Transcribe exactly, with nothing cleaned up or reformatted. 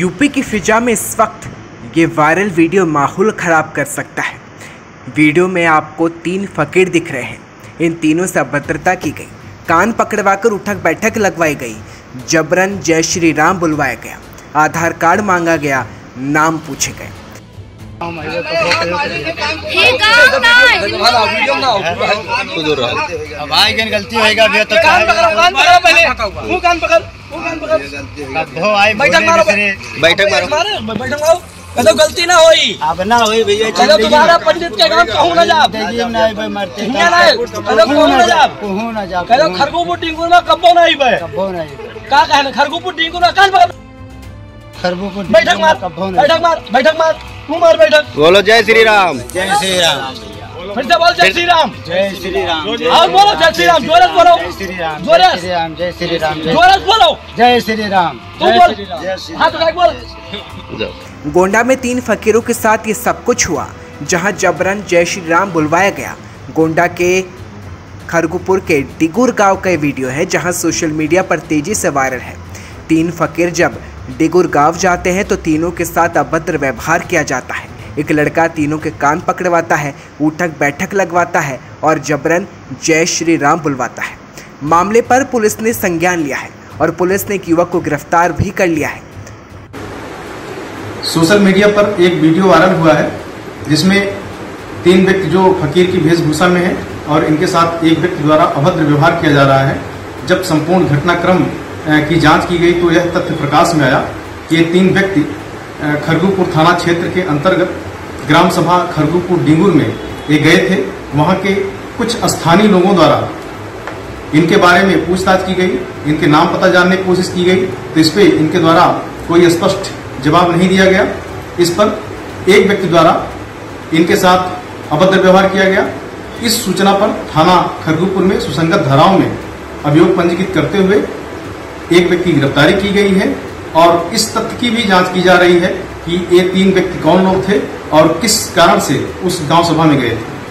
UP की फिजा में इस वक्त ये वायरल वीडियो माहौल ख़राब कर सकता है। वीडियो में आपको तीन फकीर दिख रहे हैं। इन तीनों से अभद्रता की गई, कान पकड़वाकर उठक बैठक लगवाई गई, जबरन जय श्री राम बुलवाया गया, आधार कार्ड मांगा गया, नाम पूछे गए। भाई गलती होएगा तो कान पकड़ो, कान पकड़ो पहले, मुंह कान पकड़, मुंह कान पकड़। बैठक मारो, बैठक मारो, बैठक मारो। कदो गलती ना होई, अब ना होई भैया। चलो तुम्हारा पंडित के काम कहूं ना जाब, नहीं भाई मरते हिया ना, कदो कहूं ना जाब, कहूं ना जाब। कदो खरगोपुर टिंगुर में कब्बो नहीं बे, कब्बो नहीं का कहना। खरगोपुर टिंगुर में कान पकड़, खरगोपुर बैठक मार, बैठक मार, बैठक मार, तू मार बैठक। बोलो जय श्री राम, जय श्री राम। फिर से बोल जय श्री राम, जय श्री राम। और बोलो जय श्री राम, जोरस बोलो, जय श्री राम, जोरस श्री राम, जय श्री राम, जोरस बोलो जय श्री राम। तू बोल, हाथ उठा के बोल। गोंडा में तीन फकीरों के साथ ये सब कुछ हुआ, जहां जबरन जय श्री राम बुलवाया गया। गोंडा के खरगोपुर के डिगुर गांव का वीडियो है, जहां सोशल मीडिया पर तेजी से वायरल है। तीन फकीर जब डिगुर गांव जाते हैं तो तीनों के साथ अभद्र व्यवहार किया जाता है। एक लड़का तीनों के कान पकड़वाता है, उठक बैठक लगवाता है और जबरन जय श्री राम बुलवाता है। मामले पर पुलिस ने संज्ञान लिया है और पुलिस ने एक युवक को गिरफ्तार भी कर लिया है। सोशल मीडिया पर एक वीडियो वायरल हुआ है, जिसमें तीन व्यक्ति जो फकीर की वेशभूषा में है और इनके साथ एक व्यक्ति द्वारा अभद्र व्यवहार किया जा रहा है। जब संपूर्ण घटनाक्रम की जांच की गई तो यह तथ्य प्रकाश में आया कि ये तीन व्यक्ति खरगोपुर थाना क्षेत्र के अंतर्गत ग्राम सभा खरगोपुर डिंगुर में ये गए थे। वहां के कुछ स्थानीय लोगों द्वारा इनके बारे में पूछताछ की गई, इनके नाम पता जानने की कोशिश की गई, तो इस पे इनके द्वारा कोई स्पष्ट जवाब नहीं दिया गया। इस पर एक व्यक्ति द्वारा इनके साथ अभद्र व्यवहार किया गया। इस सूचना पर थाना खरगोपुर में सुसंगत धाराओं में अभियोग पंजीकृत करते हुए एक व्यक्ति की गिरफ्तारी की गई है और इस तथ्य की भी जांच की जा रही है कि ये तीन व्यक्ति कौन लोग थे और किस कारण से उस गांव सभा में गए थे।